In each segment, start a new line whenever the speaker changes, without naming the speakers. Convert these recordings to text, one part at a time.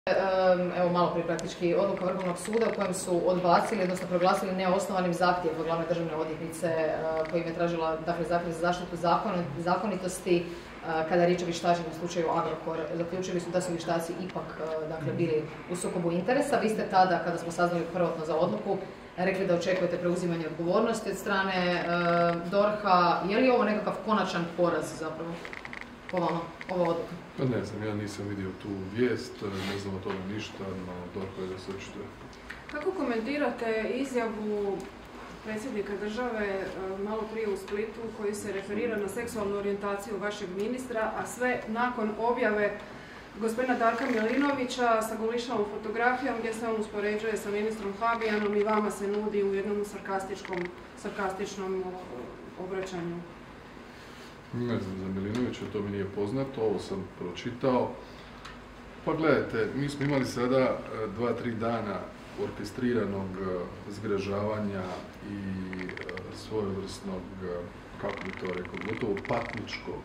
Evo malo prije praktički odluka Vrhovnog suda u kojem su odbacili, odnosno proglasili neosnovanim zahtjev od glavne državne odvjetnice kojim je tražila zahtjev za zaštitu zakonitosti kada je riječ o vještačenju u slučaju Agrokor. Zaključili su da su vještaci ipak bili u sukobu interesa. Vi ste tada, kada smo saznali prvotno za odluku, rekli da očekujete preuzimanje odgovornosti od strane DORH-a. Je li ovo nekakav konačan poraz zapravo? Ova odluka?
Pa ne znam, ja nisam vidio tu vijest, ne znam o tome ništa, no DORH je da se očituje.
Kako komentirate izjavu predsjednika države malo prije u Splitu koji se referira na seksualnu orijentaciju vašeg ministra, a sve nakon objave gospodina Darka Milinovića sa golišavom fotografijom gdje se on uspoređuje sa ministrom Habijanom i vama se nudi u jednom sarkastičnom obraćanju?
Ne znam za Milinovića, to mi nije poznato, ovo sam pročitao. Pa gledajte, mi smo imali sada 2-3 dana orkestriranog zgražavanja i svojevrsnog, kako bi to rekao, gotovo patničkog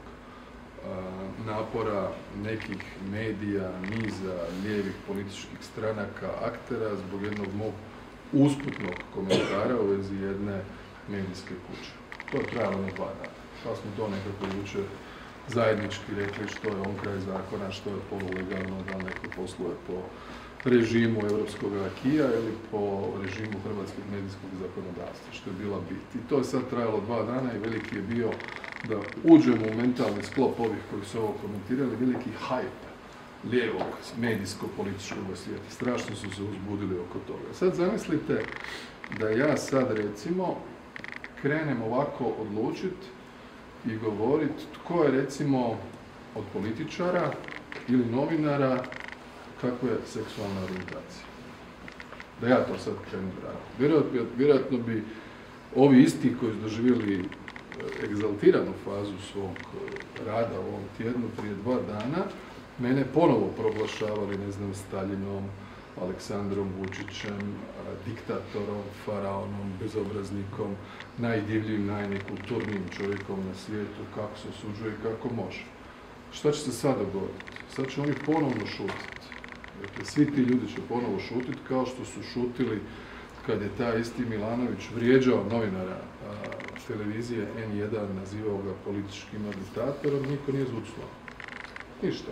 napora nekih medija, niza lijevih političkih stranaka, aktera zbog jednog mog usputnog komentara u vezi jedne medijske kuće. To je trajalo na 2 dana. Pa smo to nekako jučer zajednički rekli što je on kraj zakona, što je polulegalno, da neko posluje po režimu europskog akija ili po režimu hrvatskog medijskog zakonodavstva, što je bila bit. I to je sad trajalo 2 dana i veliki je bio da uđemo u mentalni sklop ovih koji su ovo komentirali, veliki hype lijevog medijsko-političkog svijeta. Strašno su se uzbudili oko toga. Sad zamislite da ja sad recimo krenem ovako odlučiti i govoriti tko je recimo od političara ili novinara kakva je seksualna orijentacija. Da ja to sad krenem raditi. Vjerojatno bi ovi isti koji su doživjeli egzaltiranu fazu svog rada u ovom tjednu prije 2 dana, mene ponovo proglašavali, ne znam, Staljinom, Aleksandrom Vučićem, diktatorom, faraonom, bezobraznikom, najdivljim, najnekulturnijim čovjekom na svijetu, kako se osuđuje i kako može. Šta će se sad dogoditi? Sad će oni ponovno šutiti. Dakle, svi ti ljudi će ponovo šutiti kao što su šutili kad je taj isti Milanović vrijeđao novinara televizije N1, nazivao ga političkim agitatorom, niko nije zucnuo. Ništa.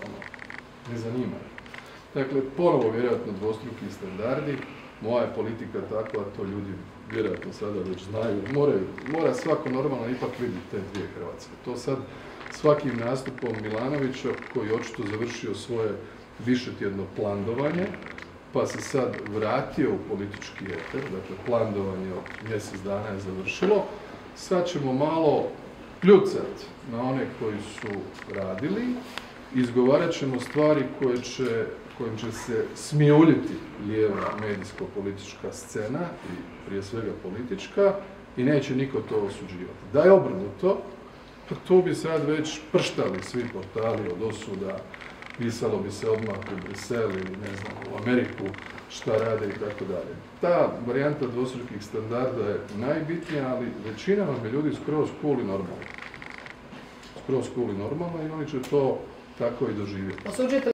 Ne zanima. Dakle, ponovo vjerojatno dvostruki standardi, moja je politika takva, to ljudi vjerojatno sada već znaju, mora svako normalno ipak vidjeti te dvije Hrvatske. To sad svakim nastupom Milanovića, koji je očito završio svoje višetjedno plandovanje, pa se sad vratio u politički eter, dakle plandovanje od mjesec dana je završilo, sad ćemo malo pljucat na one koji su radili, izgovarat ćemo stvari kojim će se smijuljiti lijeva medijsko-politička scena i prije svega politička i neće niko to osuđivati. Da je obrnuto, pa tu bi sad već prštali svi portali od osuda, pisalo bi se odmah u Brisel ili ne znam, u Ameriku šta rade i tako dalje. Ta varijanta dvostrukih standarda je najbitnija, ali većina vam je ljudi skroz cool i normalno. Skroz cool i normalno i oni će to tako i doživjeti.